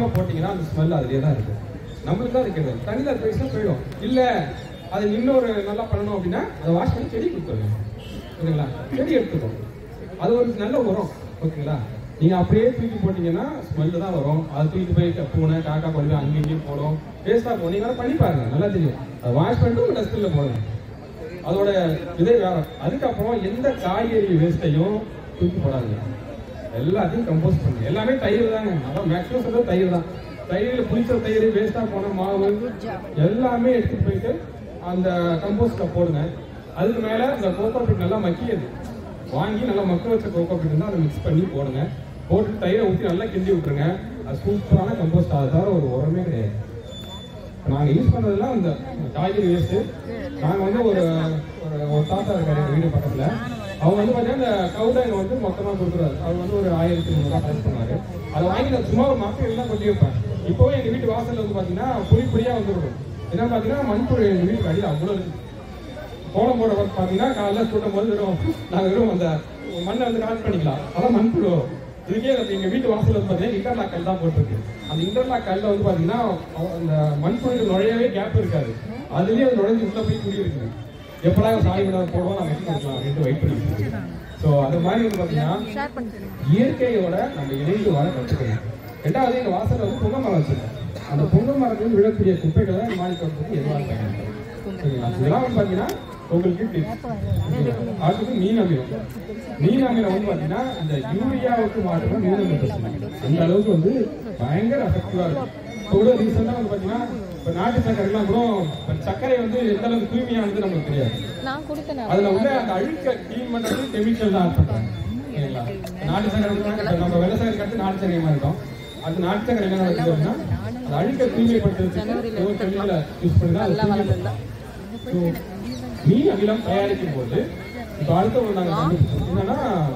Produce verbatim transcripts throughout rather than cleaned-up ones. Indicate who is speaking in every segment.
Speaker 1: கழுவாம போட்டீங்கன்னா அந்த ஸ்மெல் அதுலேயே தான் இருக்கு. நம்மளுக்கு தான் இருக்கிறது. தண்ணியில் அது போயிடுச்சுன்னா போயிடும். இல்லை அது இன்னொரு நல்லா பண்ணணும் அப்படின்னா அதை வாஷ் பண்ணி செடி கொடுத்துருங்க. ஓகேங்களா? செடி எடுத்துக்கணும். அது ஒரு நல்ல உரம். ஓகேங்களா? நீங்கள் அப்படியே தூக்கி போட்டீங்கன்னா ஸ்மெல்லு தான் வரும். அதை தூக்கி போய் பூனை காக்கா கொண்டு அங்கே இங்கேயும் போடும். வேஸ்ட்டாக போகும். நீங்கள் வேறு பண்ணி பாருங்க, நல்லா தெரியும். அதை வாஷ் பண்ணிட்டு உங்கள் டஸ்ட்பினில் போடுங்க. அதோட இதே வேற. அதுக்கப்புறம் எந்த காய்கறி வேஸ்ட்டையும் தூக்கி போடாதுங்க. எல்லாத்தையும் கம்போஸ்ட் பண்ணுங்க. எல்லாமே தயிர் தாங்க. அதான் மேக்ஸிமம் சொல்றது தயிர் தான். தயிரில் புளிச்ச தயிர் வேஸ்ட்டாக போன மாவு எல்லாமே எடுத்துட்டு போயிட்டு அந்த கம்போஸ்ட்ல போடுங்க. அதுக்கு மேலே இந்த கோகோபீட் நல்லா மக்கியது வாங்கி நல்லா மக்க வச்ச கோகோபீட் இருந்தால் அதை மிக்ஸ் பண்ணி போடுங்க. போட்டு தயிரை ஊற்றி நல்லா கிண்டி விட்டுருங்க. அது சூப்பரான கம்போஸ்ட். அதை தவிர ஒரு உரமே கிடையாது. நாங்கள் யூஸ் பண்ணுறதுலாம் இந்த காய்கறி வேஸ்ட்டு. நாங்கள் வந்து ஒரு ஒரு தாத்தா இருக்காரு எங்கள் வீடு பக்கத்தில். அவங்க வந்து பார்த்தீங்கன்னா இந்த கவுடாங்க வந்து மொத்தமாக கொடுக்குறாரு. அவர் வந்து ஒரு ஆயிரத்தி முந்நூறுவா கலெக்ட் பண்ணாரு. அதை வாங்கி நான் சும்மா ஒரு மக்கள் தான் கொட்டி வைப்பேன். இப்போவே எங்கள் வீட்டு வாசலில் வந்து பார்த்தீங்கன்னா புளி புளியாக வந்துருக்கும். என்ன பார்த்தீங்கன்னா மண்புழு எங்கள் வீட்டு அடியில் அவ்வளோ இருக்கு. கோலம் போட பார்த்தீங்கன்னா காலையில் கூட்டும் போது வெறும் நாங்கள் வெறும் அந்த மண்ணை வந்து கலெக்ட் பண்ணிக்கலாம். அதான் மண்புழு. இதுக்கே எங்கள் வீட்டு வாசல் வந்து பார்த்தீங்கன்னா இன்டர்லாக் கல் தான் போட்டிருக்கு. அந்த இன்டர்லாக் கல்ல வந்து பார்த்தீங்கன்னா அந்த மண்புழு நுழையவே கேப் இருக்காது. அதுலேயே அது நுழைஞ்சு உள்ள போய் குடி இருக்குது. எப்படா சாமி விட போடுவோம் நம்ம வெட்டி கொடுக்கலாம் அப்படின்ட்டு வெயிட் பண்ணிட்டு. ஸோ அது மாதிரி வந்து பார்த்தீங்கன்னா இயற்கையோட நம்ம இணைந்து வர கற்றுக்கணும். ரெண்டாவது எங்கள் வாசலில் வந்து பொங்க மரம் வச்சுருக்கோம். அந்த பொங்க மரத்தில் விழக்கூடிய குப்பைகளை மாடி தோட்டத்துக்கு எதுவாக பயன்படுத்தும். சரிங்களா? இதெல்லாம் வந்து பார்த்தீங்கன்னா உங்களுக்கு அடுத்தது மீன் அமிலம். மீன் அமிலம் வந்து பார்த்தீங்கன்னா இந்த யூரியாவுக்கு மாற்றம் மீன் அமிலம் அந்த அளவுக்கு வந்து பயங்கர எஃபெக்டிவாக இருக்கும். இப்போ கூட ரீசெண்டாக வந்து பார்த்தீங்கன்னா இப்போ நாட்டு சர்க்கரைலாம் கூட சர்க்கரை வந்து எந்த அளவுக்கு தூய்மையானது நமக்கு தெரியாது. அதில் வந்து அந்த அழுக்க கிளீன் பண்ணுறது கெமிக்கல் தான் பண்ணுறாங்க. சரிங்களா? நாட்டு சர்க்கரை நம்ம விவசாயம் கட்டு நாட்டு சர்க்கரை மாதிரி இருக்கும். அது நாட்டு சர்க்கரை என்ன நடக்குது அப்படின்னா அது அழுக்க தூய்மைப்படுத்துறதுக்கு கெமிக்கலை யூஸ் பண்ணி தான் அது தூய்மைப்படுத்தும். மீன் அமிலம் தயாரிக்கும் போது இப்போ அடுத்த ஒரு நாங்கள் என்னன்னா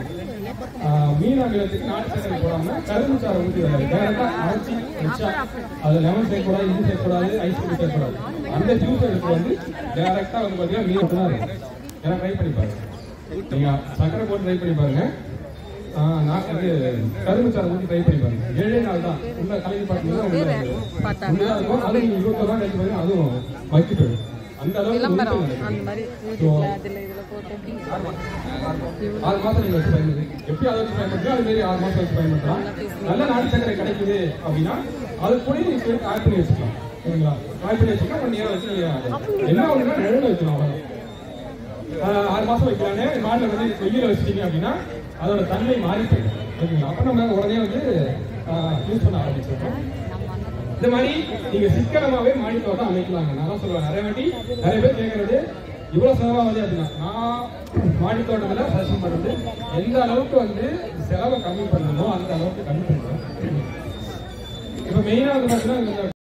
Speaker 1: மீன் அமிலத்துக்கு நாட்டு சர்க்கரை போடாமல் கரும்பு சாரை ஊற்றி டேரக்டாக அரைச்சி வச்சா அது லெமன் சேர்க்கக்கூடாது, இது சேர்க்கக்கூடாது, ஐஸ் கிரீம் சேர்க்கக்கூடாது. அந்த ஜூஸ் எடுத்து வந்து டேரக்டாக வந்து பார்த்தீங்கன்னா மீன் தான் இருக்கும். ஏன்னா ட்ரை பண்ணி பாருங்க. நீங்கள் சர்க்கரை போட்டு ட்ரை பண்ணி பாருங்க. நான் வந்து கரும்பு சாரை ஊற்றி ட்ரை பண்ணி பாருங்க. ஏழே நாள் தான் உள்ள கலங்கி பார்த்தீங்கன்னா இருக்கும். அது நீங்கள் இருபத்தொரு நாள் கழிச்சு பாருங்க, அதுவும் வைக்கி போயிடும். அந்த அளவுக்கு ஆறு மாசம் நீங்க வச்சு பயன்படுத்தி எப்படி அதை வச்சு பயன்படுத்தா அது மாதிரி ஆறு மாசம் வச்சு பயன்படுத்தலாம். நல்ல நாட்டு சர்க்கரை கிடைக்குது அப்படின்னா அது கூட நீங்க சேர்த்து ஆட் பண்ணி வச்சுக்கலாம். சரிங்களா? ஆட் பண்ணி வச்சுக்கலாம். ஒன் இயர் வச்சு என்ன ஒண்ணுன்னா நிழல வைக்கலாம். அவ்வளோ ஆறு மாசம் வைக்கலானே மாட்டில் வந்து வெயில வச்சுட்டீங்க அப்படின்னா அதோட தன்மை மாறி போயிடும். ஓகேங்களா? அப்போ நம்ம உடனே வந்து யூஸ் பண்ண ஆரம்பிச்சிருக்கோம். இந்த மாதிரி நீங்க சிக்கனமாவே மாடி தோட்டம் அமைக்கலாங்க. நான் சொல்லுவேன் நிறைய வாட்டி நிறைய பேர் கேட்கறது இவ்வளவு செலவாகுது அப்படின்னா நான் மாடி தோட்டத்துல சஜஷன் பண்றது எந்த அளவுக்கு வந்து செலவை கம்மி பண்ணணுமோ அந்த அளவுக்கு கம்மி பண்ணுறோம். இப்ப மெயினா வந்து பார்த்தீங்கன்னா